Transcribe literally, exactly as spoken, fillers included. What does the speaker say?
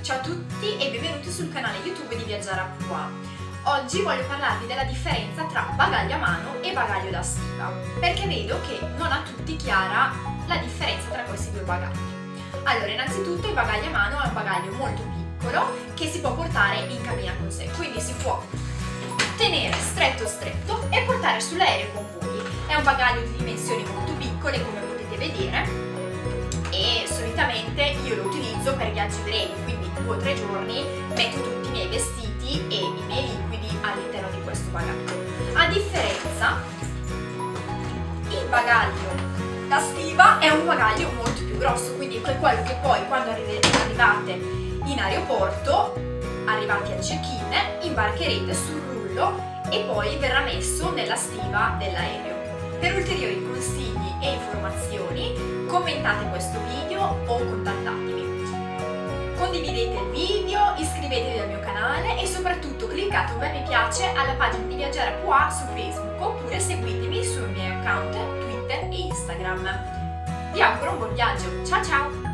Ciao a tutti e benvenuti sul canale YouTube di Viaggiare a Pua. Oggi voglio parlarvi della differenza tra bagaglio a mano e bagaglio da stiva, perché vedo che non a tutti chiara la differenza tra questi due bagagli. Allora, innanzitutto il bagaglio a mano è un bagaglio molto piccolo che si può portare in cabina con sé, quindi si può tenere stretto stretto e portare sull'aereo con voi. È un bagaglio di dimensioni molto piccole, come potete vedere, e solitamente io lo utilizzo per viaggi brevi, quindi due o tre giorni metto tutti i miei vestiti e i miei liquidi all'interno di questo bagaglio. A differenza, il bagaglio da stiva è un bagaglio molto più grosso, quindi è quello che poi quando arrivate in aeroporto, arrivati al check-in, imbarcherete sul rullo e poi verrà messo nella stiva dell'aereo. Per ulteriori consigli e informazioni commentate questo video o contattatemi. Condividete il video, iscrivetevi al mio canale e soprattutto cliccate un bel mi piace alla pagina di Viaggiare a Pua su Facebook, oppure seguitemi sui miei account Twitter e Instagram. Vi auguro un buon viaggio, ciao ciao!